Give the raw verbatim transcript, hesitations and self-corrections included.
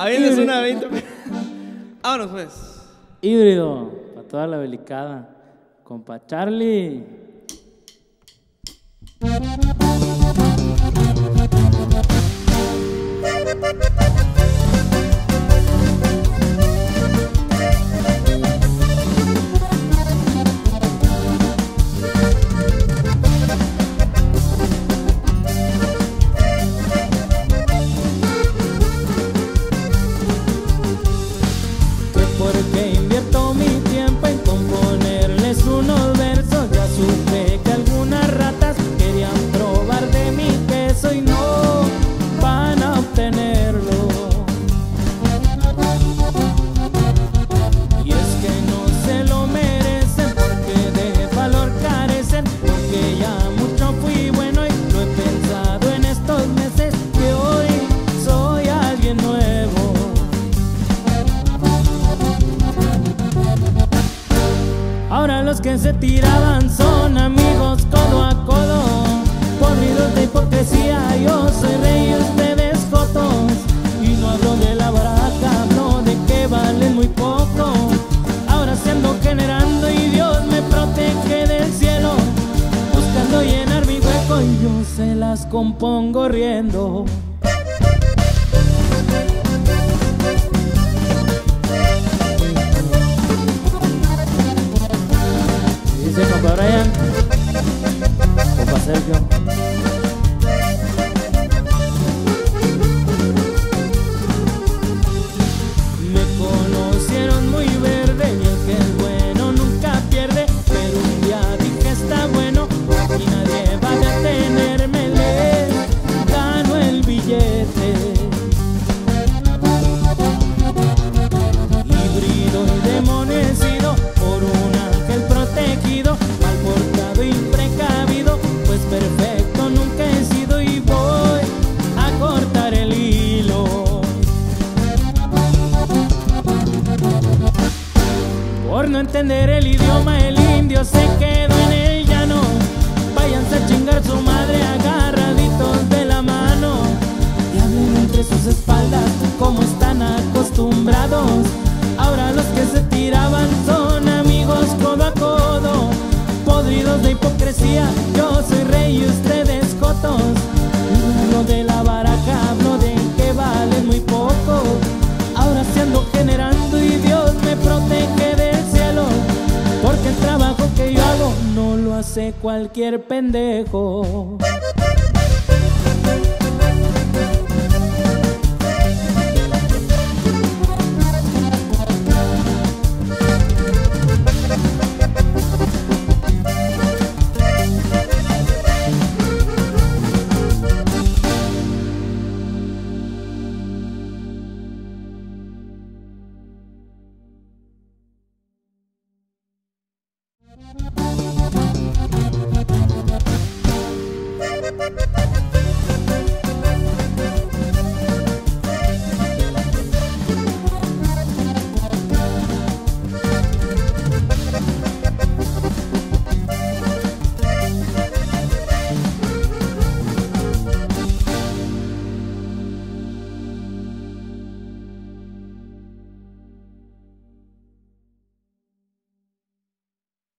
Ahí les una veinte. Vámonos pues. Híbrido, para toda la belicada. Compa Charlie. Porque invierto mi tiempo en componerles unos versos. Ya supe que algunas ratas querían probar de mi queso y no van a obtenerlo. Y es que no se lo merecen porque de valor carecen. Porque ya mucho fui bueno y lo he pensado en estos meses, que hoy soy alguien nuevo. Ahora los que se tiraban son amigos codo a codo, podridos de hipocresía. Yo soy rey y ustedes jotos. Y no hablo de la baraja, hablo de que valen muy poco. Ahora se ando generando y Dios me protege del cielo, buscando llenar mi hueco y yo se las compongo riendo. Dice compa Brian, compa Sergio. Me conocieron muy verde y el que es bueno nunca pierde. Pero un día dije está bueno y nadie va a detenerme. Les gano el billete. Híbrido y demonecido por un ángel protegido, mal portado y precavido, pues perfecto nunca he sido y voy a cortar el hilo. Por no entender el idioma el indio se quedó en el llano. Váyanse a chingar su madre agarraditos de la mano y hablen entre sus espaldas como están acostumbrados. Ahora los que se tiraban son amigos codo a codo, podridos de hipocresía. Yo soy rey y ustedes jotos. Hablo de la baraja, hablo de que valen muy poco. Ahora se ando generando y Dios me protege del cielo, porque el trabajo que yo hago no lo hace cualquier pendejo.